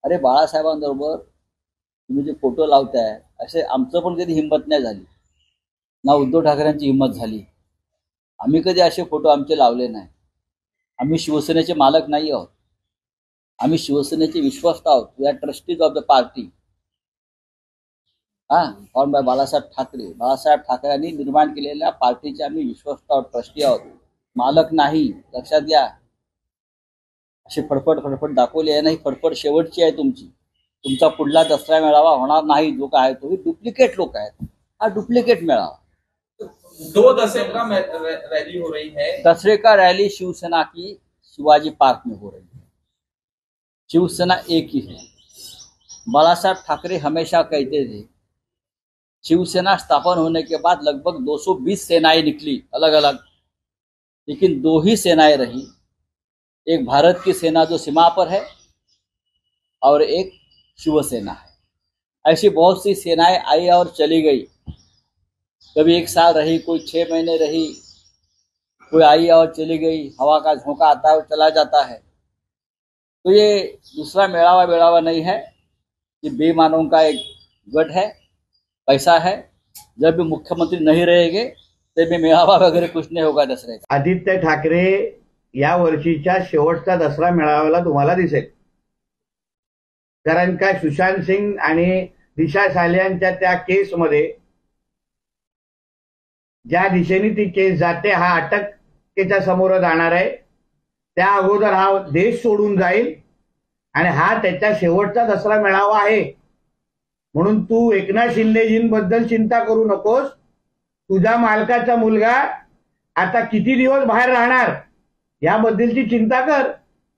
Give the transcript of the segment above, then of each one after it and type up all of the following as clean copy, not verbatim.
अरे बाळासाहेबांबरोबर तुम्ही जे फोटो लावताय असे आमचं पण कधी हिंमत नाही झाली, ना उद्धव ठाकरेंची हिंमत झाली. आम्ही कधी असे फोटो आमचे लावले नाही. आम्ही शिवसेनेचे मालक नाही आहोत. आम्ही शिवसेनेचे विश्वासू आहोत. We are trustees of the party. Form by Balasaheb Thackeray. Balasaheb ठाकरेंनी निर्माण केलेल्या पार्टीचे आम्ही विश्वासू आहोत, ट्रस्टी आहोत, मालक नाही. लक्षात घ्या. अशी फडफड फडफड दाखवली आहे, नाही फडफड शेवटची आहे तुमची. तुमचा पुढला दसरा मेळावा होणार नाही जो काय तो डुप्लिकेट लोक आहेत. हा डुप्लिकेट मेळावा. 2 दसरे का रैली हो रही है। दसरे का रैली शिवसेना की शिवाजी पार्क में हो रही है। शिवसेना एक ही है। बाला साहब ठाकरे हमेशा कहते थे, शिवसेना स्थापन होने के बाद लगभग 220 सेनाएं निकली अलग अलग, लेकिन 2 ही सेनाएं रही। एक भारत की सेना जो सीमा पर है और एक शिवसेना है। ऐसी बहुत सी सेनाएं आई और चली गई। कभी 1 साल रही, कोई 6 महीने रही, कोई आई और चली गई। हवा का झोंका आता है और चला जाता है। तो ये दूसरा मेड़ावा नहीं है, ये बेईमानों का एक गढ़ है, पैसा है। जब भी मुख्यमंत्री नहीं रहेंगे तब भी मेळावा वगैरे कुछ नहीं होगा दसरे का। आदित्य ठाकरे या वर्षीच्या शेवटचा दसरा मेळाव्याला तुम्हाला दिसेल, कारण का सुशांत सिंग आणि दिशा सालियांच्या त्या केसमध्ये ज्या दिशेने ती केस जाते, हा अटकेच्या समोर जाणार आहे। त्या अगोदर हा देश सोडून जाईल आणि हा त्याचा शेवटचा दसरा मेळावा आहे। म्हणून तू एकनाथ शिंदेजींबद्दल चिंता करू नकोस। तुझा मालकाचा मुलगा आता किती दिवस बाहेर राहणार याबद्दलची चिंता कर।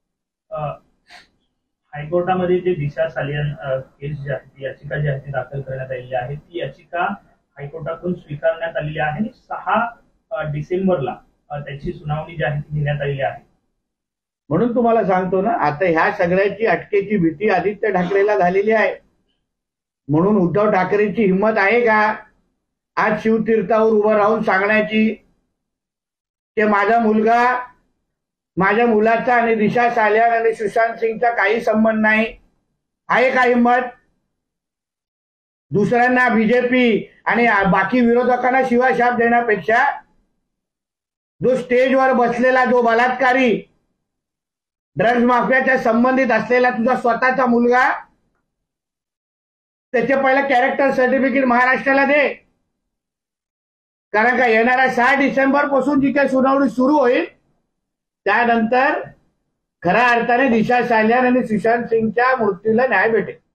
हायकोर्टामध्ये जे दिशा सालियन केस जी आहे, ती याचिका जी आहे ती दाखल करण्यात आलेली आहे, ती याचिका हायकोर्टातून स्वीकारण्यात आलेली आहे आणि 6 डिसेंबरला त्याची सुनावणी जी आहे ती घेण्यात आलेली आहे। म्हणून तुम्हाला सांगतो ना, आता ह्या सगळ्याची अटकेची भीती आदित्य ठाकरेला झालेली आहे। म्हणून उद्धव ठाकरेंची हिंमत आहे का आज शिवतीर्थावर उभं राहून सांगण्याची की माझा मुलगा, माझ्या मुलाचा आणि दिशा सालियान आणि सुशांत सिंगचा काही संबंध नाही? आहे का हिंमत? दुसऱ्यांना बीजेपी आणि बाकी विरोधकांना शिवाशाप देण्यापेक्षा जो स्टेजवर बसलेला जो बलात्कारी ड्रग्ज माफियाच्या संबंधित असलेला तुझा स्वतःचा मुलगा, त्याचे पहिलं कॅरेक्टर सर्टिफिकेट महाराष्ट्राला दे। कारण का येणाऱ्या 6 डिसेंबर पासून जी काही सुनावणी सुरू होईल त्यानंतर खऱ्या अर्थाने दिशा सालियान आणि सुशांत सिंगच्या मृत्यूला न्याय भेटेल।